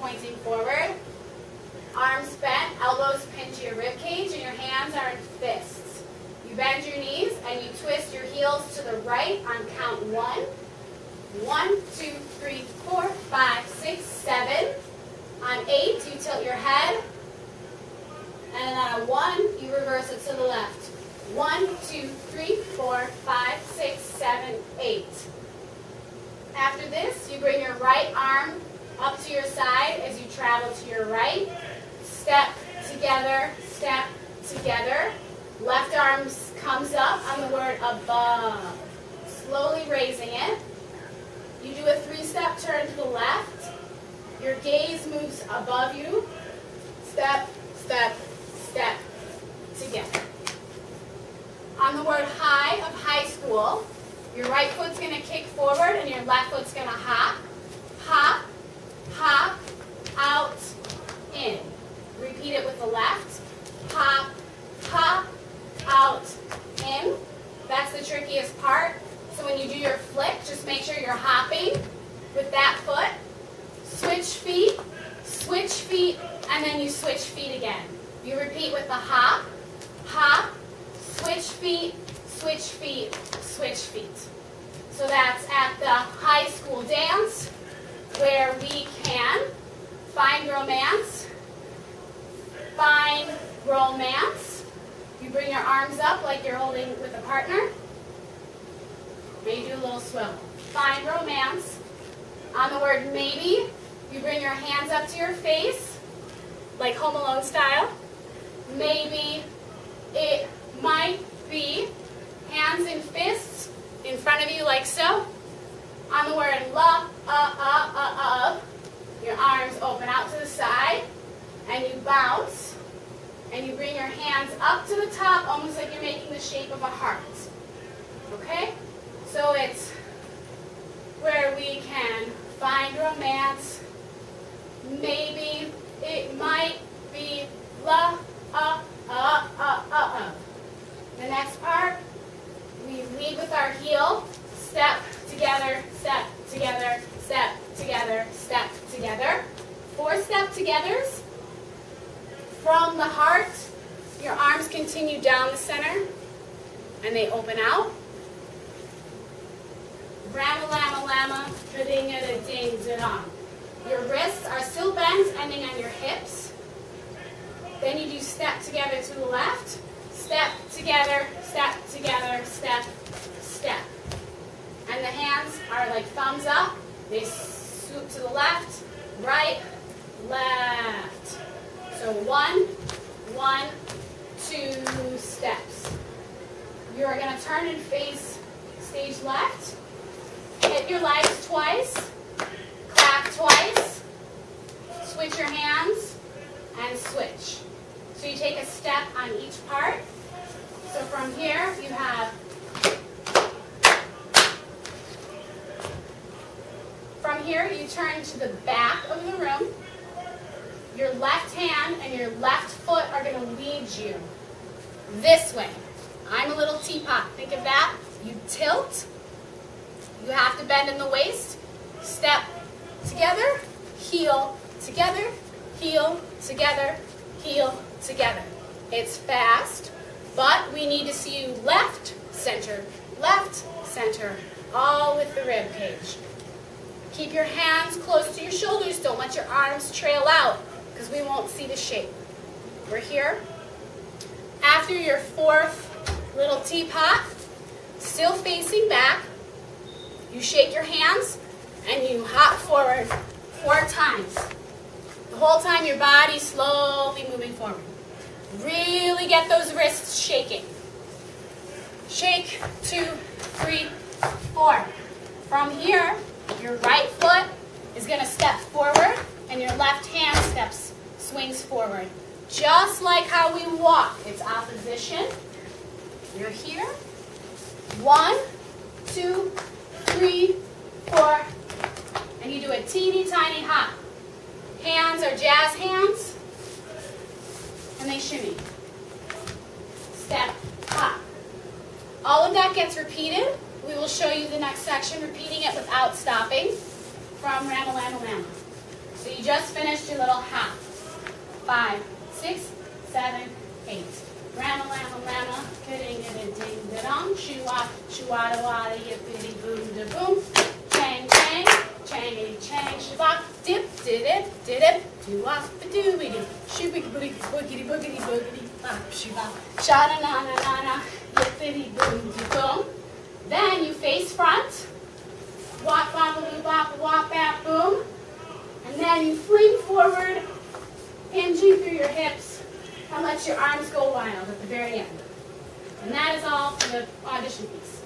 pointing forward. Arms bent, elbows pinned to your rib cage, and your hands are in fists. You bend your knees and you twist your heels to the right on count 1. 1, 2, 3, 4, 5, 6, 7. On 8, you tilt your head. And then on 1, you reverse it to the left. 1, 2, 3, 4, 5, 6, 7, 8. After this, you bring your right arm up to your side as you travel to your right. Step together, step together. Left arm comes up on the word above. Slowly raising it. You do a 3-step turn to the left. Your gaze moves above you. Step, step, step together. On the word high of high school, your right foot's going to kick forward and your left foot's going to hop. Hop, hop, out, in. Repeat it with the left. Hop, hop, out, in. That's the trickiest part. So when you do your flick, just make sure you're hopping with that foot. Switch feet, and then you switch feet again. You repeat with the hop, hop, switch feet, switch feet, switch feet. So that's at the high school dance where we can find romance. Find romance. You bring your arms up like you're holding with a partner. And you do a little swivel. Find romance. On the word maybe, you bring your hands up to your face, like Home Alone style. Maybe, it might be. Hands in fists in front of you like so. On the word love, your arms open out to the side, and you bounce, and you bring your hands up to the top, almost like you're making the shape of a heart. Okay? So it's where we can find romance. Maybe, it might be love. The next part, we lead with our heel. Step together, step together, step together, step together. 4 step togethers. From the heart, your arms continue down the center, and they open out. Rama-lama-lama, da-ding-a-da-ding-da-dong. Your wrists are still bent, ending on your hips. Then you do step together to the left, step together, step together, step, step. And the hands are like thumbs up. They swoop to the left, right, left. So 1, 1, 2 steps. You are going to turn and face stage left. Hit your legs twice, clap twice, switch your hands, and switch. So you take a step on each part. So from here, you have, from here you turn to the back of the room. Your left hand and your left foot are going to lead you this way. I'm a little teapot. Think of that. You tilt. You have to bend in the waist. Step together, heel together, heel together, heel together. It's fast, but we need to see you left, center, all with the rib cage. Keep your hands close to your shoulders. Don't let your arms trail out because we won't see the shape. We're here. After your 4th little teapot, still facing back, you shake your hands and you hop forward 4 times. The whole time your body's slowly moving forward. Really get those wrists shaking. Shake, 2, 3, 4. From here, your right foot is going to step forward and your left hand swings forward. Just like how we walk. It's opposition. You're here. 1, 2, 3, 4. And you do a teeny tiny hop. Hands are jazz hands. And they shimmy. Step, hop. All of that gets repeated. We will show you the next section, repeating it without stopping from Rama-Lama-Lama. So you just finished your little half. 5, 6, 7, 8. Rama, lama, lama, ka-ding, ding, da dong, shoo-wah, shoo-wah, wah, yippity, boom, da boom, chang, chang, changity, chang, shabak, dip, dip, dip, doo-wah, ba-doo-be-doo, shoo-biggy, boogity, boogity, boogity, bop, shoo-bop, sha-da-na-na-na-na, yippity, boom, da boom. Then you face front, wop, bop, bop, wop, bap, boom, and then you fling forward, hinging through your hips, and let your arms go wild at the very end. And that is all for the audition piece.